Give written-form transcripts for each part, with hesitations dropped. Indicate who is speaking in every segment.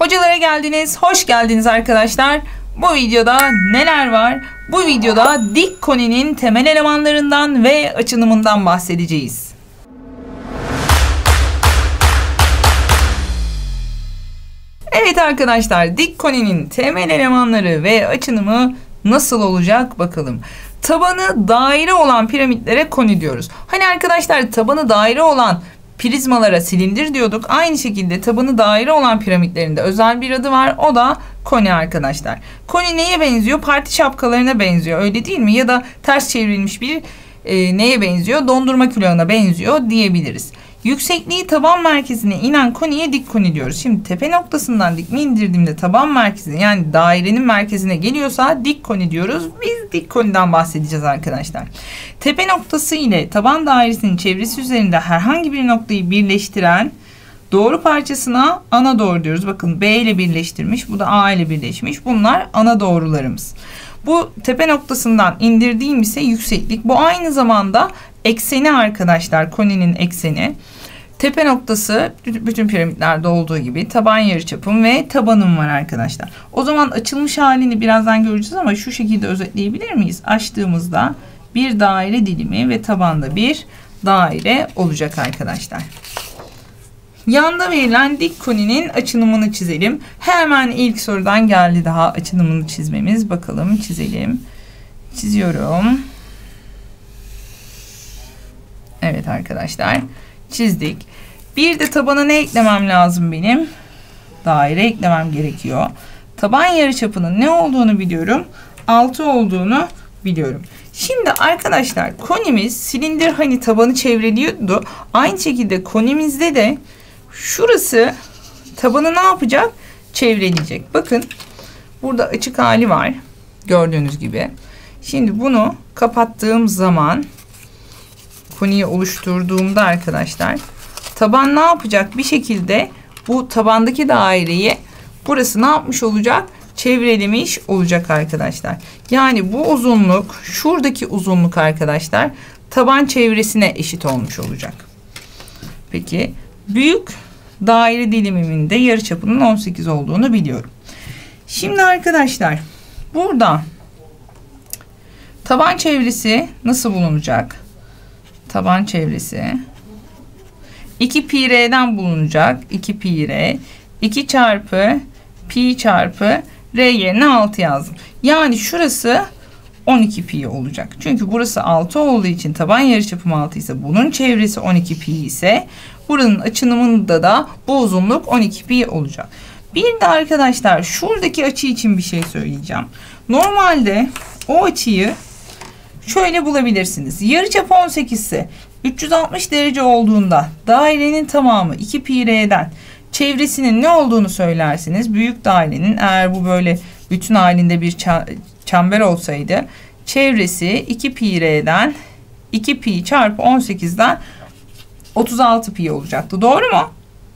Speaker 1: Hocalara geldiniz, hoş geldiniz arkadaşlar. Bu videoda neler var? Bu videoda dik koninin temel elemanlarından ve açınımından bahsedeceğiz. Evet arkadaşlar, dik koninin temel elemanları ve açınımı nasıl olacak bakalım. Tabanı daire olan piramitlere koni diyoruz. Hani arkadaşlar tabanı daire olan prizmalara silindir diyorduk. Aynı şekilde tabanı daire olan piramitlerinde özel bir adı var. O da koni arkadaşlar. Koni neye benziyor? Parti şapkalarına benziyor. Öyle değil mi? Ya da ters çevrilmiş bir neye benziyor? Dondurma külahına benziyor diyebiliriz. Yüksekliği taban merkezine inen koniye dik koni diyoruz. Şimdi tepe noktasından dikme indirdiğimde taban merkezine, yani dairenin merkezine geliyorsa dik koni diyoruz. Biz dik koniden bahsedeceğiz arkadaşlar. Tepe noktası ile taban dairesinin çevresi üzerinde herhangi bir noktayı birleştiren doğru parçasına ana doğru diyoruz. Bakın B ile birleştirmiş, bu da A ile birleşmiş. Bunlar ana doğrularımız. Bu tepe noktasından indirdiğim ise yükseklik. Bu aynı zamanda ekseni arkadaşlar, koninin ekseni. Tepe noktası bütün piramitlerde olduğu gibi taban yarıçapım ve tabanım var arkadaşlar. O zaman açılmış halini birazdan göreceğiz ama şu şekilde özetleyebilir miyiz? Açtığımızda bir daire dilimi ve tabanda bir daire olacak arkadaşlar. Yanda verilen dik koninin açınımını çizelim. Hemen ilk sorudan geldi daha açınımını çizmemiz. Bakalım çizelim. Çiziyorum. Evet arkadaşlar, çizdik. Bir de tabana ne eklemem lazım benim? Daire eklemem gerekiyor. Taban yarıçapının ne olduğunu biliyorum. 6 olduğunu biliyorum. Şimdi arkadaşlar konimiz silindir, hani tabanı çevreliyordu. Aynı şekilde konimizde de şurası tabanı ne yapacak? Çevreleyecek. Bakın burada açık hali var. Gördüğünüz gibi. Şimdi bunu kapattığım zaman, koniyi oluşturduğumda arkadaşlar, taban ne yapacak? Bir şekilde bu tabandaki daireyi burası ne yapmış olacak? Çevrelemiş olacak arkadaşlar. Yani bu uzunluk, şuradaki uzunluk arkadaşlar taban çevresine eşit olmuş olacak. Peki büyük daire dilimimin de yarıçapının 18 olduğunu biliyorum. Şimdi arkadaşlar burada taban çevresi nasıl bulunacak? Taban çevresi 2 pi r'den bulunacak. 2 pi r 2 çarpı pi çarpı r yerine 6 yazdım. Yani şurası 12 pi olacak. Çünkü burası 6 olduğu için taban yarıçapım 6 ise bunun çevresi 12 pi ise buranın açınımında da bu uzunluk 12 pi olacak. Bir de arkadaşlar şuradaki açı için bir şey söyleyeceğim. Normalde o açıyı şöyle bulabilirsiniz. Yarıçapı 18 ise 360 derece olduğunda dairenin tamamı 2 pi r'den çevresinin ne olduğunu söylersiniz. Büyük dairenin, eğer bu böyle bütün halinde bir çember olsaydı, çevresi 2 pi r'den 2 pi çarpı 18'den 36 pi olacaktı. Doğru mu?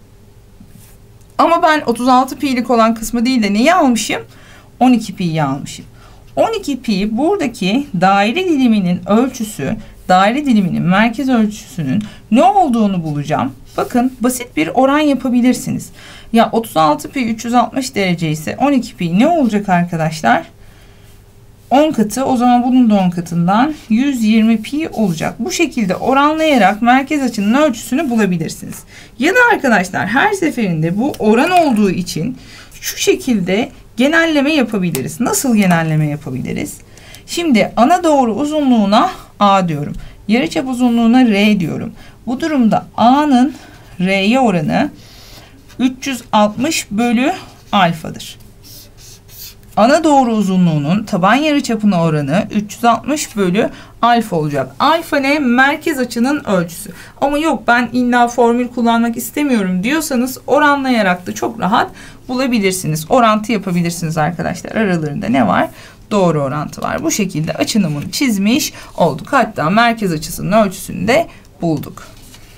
Speaker 1: Ama ben 36 pi'lik olan kısmı değil de neyi almışım? 12 pi'yi almışım. 12 pi buradaki daire diliminin ölçüsü, daire diliminin merkez ölçüsünün ne olduğunu bulacağım. Bakın basit bir oran yapabilirsiniz. Ya 36 pi 360 derece ise 12 pi ne olacak arkadaşlar? 10 katı, o zaman bunun da 10 katından 120 pi olacak. Bu şekilde oranlayarak merkez açının ölçüsünü bulabilirsiniz. Ya da arkadaşlar her seferinde bu oran olduğu için şu şekilde genelleme yapabiliriz. Nasıl genelleme yapabiliriz? Şimdi ana doğru uzunluğuna A diyorum. Yarıçap uzunluğuna R diyorum. Bu durumda A'nın R'ye oranı 360 bölü alfadır. Ana doğru uzunluğunun taban yarıçapına oranı 360 bölü alfa olacak. Alfa ne? Merkez açının ölçüsü. Ama yok, ben illa formül kullanmak istemiyorum diyorsanız oranlayarak da çok rahat bulabilirsiniz. Orantı yapabilirsiniz arkadaşlar. Aralarında ne var? Doğru orantı var. Bu şekilde açınımını çizmiş olduk. Hatta merkez açısının ölçüsünü de bulduk.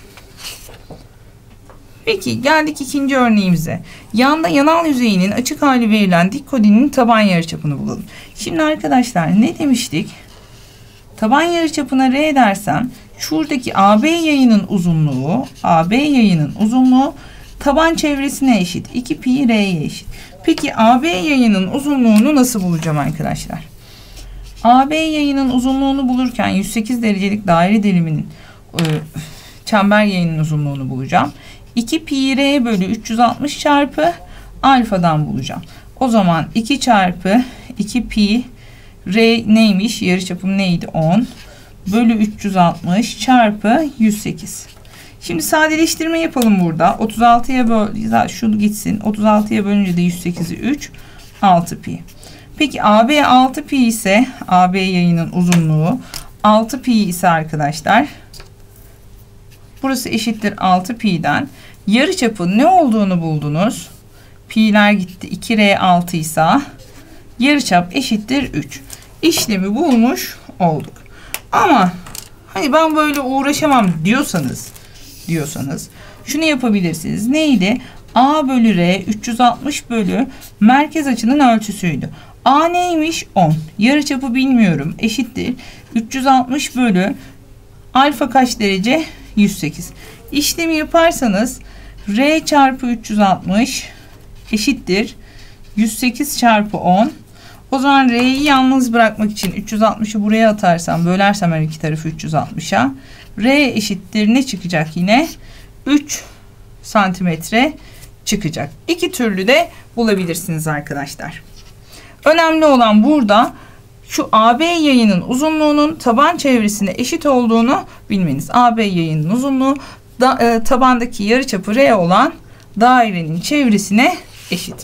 Speaker 1: Peki geldik ikinci örneğimize. Yanda yanal yüzeyinin açık hali verilen dik koninin taban yarıçapını bulalım. Şimdi arkadaşlar ne demiştik? Taban yarıçapına R dersem şuradaki AB yayının uzunluğu taban çevresine eşit. 2 pi r'ye eşit. Peki AB yayının uzunluğunu nasıl bulacağım arkadaşlar? AB yayının uzunluğunu bulurken 108 derecelik daire diliminin çember yayının uzunluğunu bulacağım. 2 pi r bölü 360 çarpı alfadan bulacağım. O zaman 2 çarpı 2 pi r neymiş? Yarıçapım neydi? 10 bölü 360 çarpı 108. Şimdi sadeleştirme yapalım burada. 36'ya böl, şu gitsin. 36'ya bölünce de 108'i 3, 6 pi. Peki AB 6 pi ise, AB yayının uzunluğu 6 pi ise arkadaşlar, burası eşittir 6 pi'den. Yarıçapı ne olduğunu buldunuz. Pi'ler gitti. 2r 6 ise yarıçap eşittir 3. İşlemi bulmuş olduk. Ama hani ben böyle uğraşamam diyorsanız şunu yapabilirsiniz. Neydi? A bölü R 360 bölü merkez açının ölçüsüydü. A neymiş? 10. Yarıçapı bilmiyorum. Eşittir 360 bölü alfa kaç derece? 108. İşlemi yaparsanız R çarpı 360 eşittir 108 çarpı 10. O zaman R'yi yalnız bırakmak için 360'ı buraya atarsam, bölersem her iki tarafı 360'a, R eşittir ne çıkacak yine? 3 santimetre çıkacak. İki türlü de bulabilirsiniz arkadaşlar. Önemli olan burada şu AB yayının uzunluğunun taban çevresine eşit olduğunu bilmeniz. AB yayının uzunluğu tabandaki yarıçapı R olan dairenin çevresine eşit.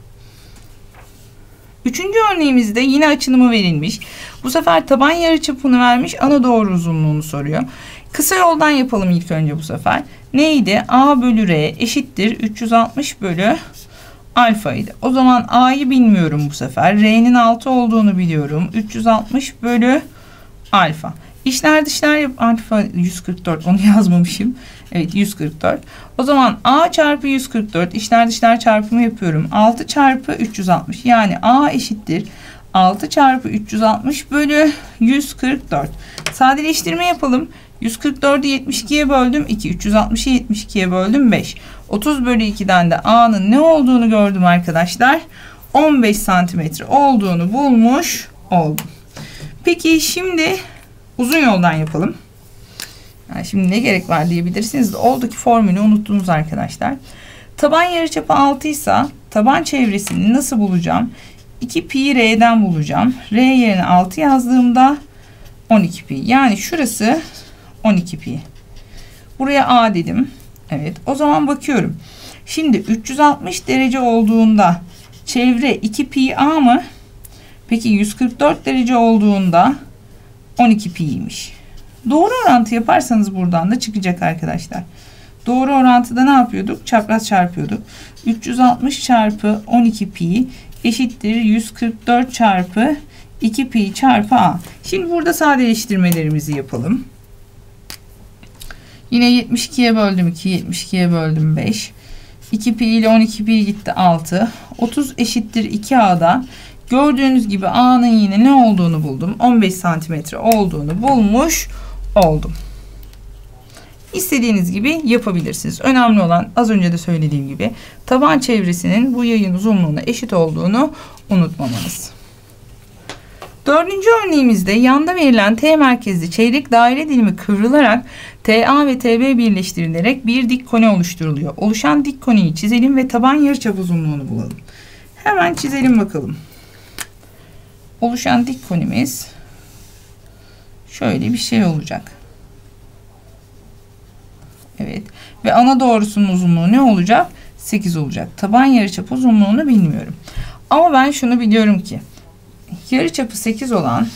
Speaker 1: Üçüncü örneğimizde yine açınımı verilmiş. Bu sefer taban yarıçapını vermiş, ana doğru uzunluğunu soruyor. Kısa yoldan yapalım ilk önce bu sefer. Neydi? A bölü R eşittir 360 bölü alfaydı. O zaman A'yı bilmiyorum bu sefer. R'nin 6 olduğunu biliyorum. 360 bölü alfa. İşler dışlar yap. Alfa 144, onu yazmamışım. Evet, 144. O zaman A çarpı 144 işler dışlar çarpımı yapıyorum. 6 çarpı 360 yani A eşittir 6 çarpı 360 bölü 144. Sadeleştirme yapalım. 144'ü 72'ye böldüm 2. 360'ı 72'ye böldüm 5. 30 bölü 2'den de A'nın ne olduğunu gördüm arkadaşlar. 15 santimetre olduğunu bulmuş oldum. Peki şimdi uzun yoldan yapalım. Yani şimdi ne gerek var diyebilirsiniz de oldu ki formülü unuttunuz arkadaşlar. Taban yarıçapı 6 ise taban çevresini nasıl bulacağım? 2 pi r'den bulacağım. R yerine 6 yazdığımda 12 pi. Yani şurası 12 pi. Buraya A dedim. Evet. O zaman bakıyorum. Şimdi 360 derece olduğunda çevre 2 pi A mı? Peki 144 derece olduğunda 12 pi'ymiş. Doğru orantı yaparsanız buradan da çıkacak arkadaşlar. Doğru orantıda ne yapıyorduk? Çapraz çarpıyorduk. 360 çarpı 12 pi eşittir 144 çarpı 2 pi çarpı A. Şimdi burada sadeleştirmelerimizi yapalım. Yine 72'ye böldüm 2, 72'ye böldüm 5. 2 pi ile 12 pi gitti 6. 30 eşittir 2A'da. Gördüğünüz gibi A'nın yine ne olduğunu buldum. 15 santimetre olduğunu bulmuş oldum. İstediğiniz gibi yapabilirsiniz. Önemli olan az önce de söylediğim gibi taban çevresinin bu yayın uzunluğuna eşit olduğunu unutmamanız. Dördüncü örneğimizde yanda verilen T merkezli çeyrek daire dilimi kıvrılarak TA ve TB birleştirilerek bir dik koni oluşturuluyor. Oluşan dik koniyi çizelim ve taban yarıçap uzunluğunu bulalım. Hemen çizelim bakalım. Oluşan dik konimiz şöyle bir şey olacak. Evet. Ve ana doğrusunun uzunluğu ne olacak? 8 olacak. Taban yarıçap uzunluğunu bilmiyorum. Ama ben şunu biliyorum ki yarıçapı 8 olan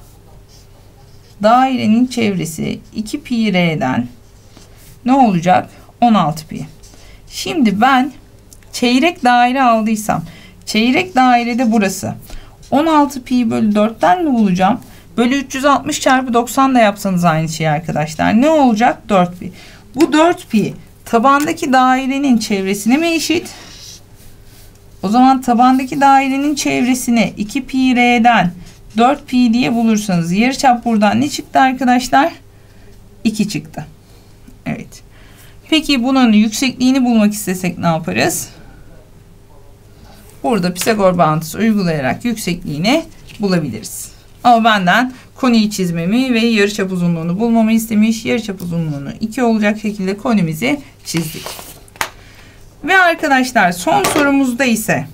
Speaker 1: dairenin çevresi 2 pi r'den ne olacak? 16 pi. Şimdi ben çeyrek daire aldıysam çeyrek dairede burası 16 pi bölü 4'ten mi bulacağım? Bölü 360 çarpı 90 da yapsanız aynı şey arkadaşlar. Ne olacak? 4 pi. Bu 4 pi tabandaki dairenin çevresine mi eşit? O zaman tabandaki dairenin çevresine 2 pi r'den 4 pi diye bulursanız yarıçap buradan ne çıktı arkadaşlar? 2 çıktı. Evet. Peki Peki bunun yüksekliğini bulmak istesek ne yaparız? Burada Pisagor bağıntısı uygulayarak yüksekliğini bulabiliriz. Ama benden koniyi çizmemi ve yarıçap uzunluğunu bulmamı istemiş. Yarıçap uzunluğunu 2 olacak şekilde konimizi çizdik. Ve arkadaşlar son sorumuzda ise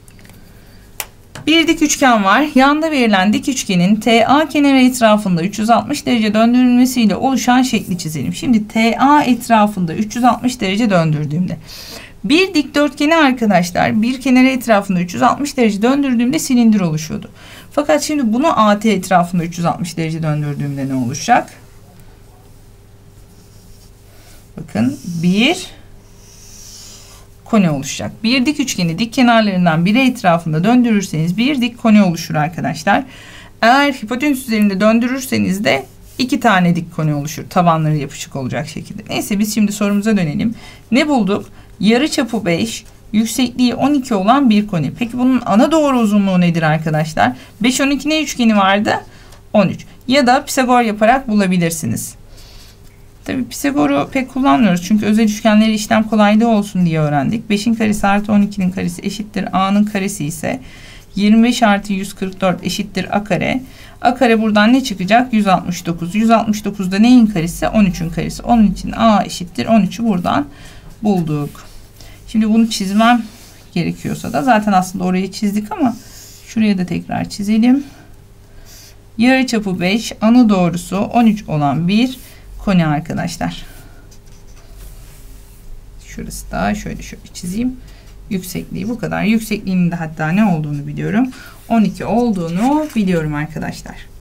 Speaker 1: bir dik üçgen var. Yanda verilen dik üçgenin TA kenarı etrafında 360 derece döndürülmesiyle oluşan şekli çizelim. Şimdi TA etrafında 360 derece döndürdüğümde bir dikdörtgeni arkadaşlar bir kenarı etrafında 360 derece döndürdüğümde silindir oluşuyordu. Fakat şimdi bunu AT etrafında 360 derece döndürdüğümde ne olacak? Bakın bir koni oluşacak. Bir dik üçgeni dik kenarlarından biri etrafında döndürürseniz bir dik koni oluşur arkadaşlar. Eğer hipotenüs üzerinde döndürürseniz de 2 tane dik koni oluşur. Tabanları yapışık olacak şekilde. Neyse biz şimdi sorumuza dönelim. Ne bulduk? Yarıçapı 5, yüksekliği 12 olan bir koni. Peki bunun ana doğru uzunluğu nedir arkadaşlar? 5 12 ne üçgeni vardı? 13. Ya da Pisagor yaparak bulabilirsiniz. Tabii Pisagor'u pek kullanmıyoruz. Çünkü özel üçgenleri işlem kolaylığı olsun diye öğrendik. 5'in karesi artı 12'nin karesi eşittir A'nın karesi ise 25 artı 144 eşittir A kare. A kare buradan ne çıkacak? 169. 169'da neyin karesi? 13'ün karesi. Onun için A eşittir 13'ü buradan bulduk. Şimdi bunu çizmem gerekiyorsa da zaten aslında orayı çizdik ama şuraya da tekrar çizelim. Yarıçapı 5, ana doğrusu 13 olan bir koni arkadaşlar. Şurası da şöyle çizeyim. Yüksekliği bu kadar. Yüksekliğinin de hatta ne olduğunu biliyorum. 12 olduğunu biliyorum arkadaşlar.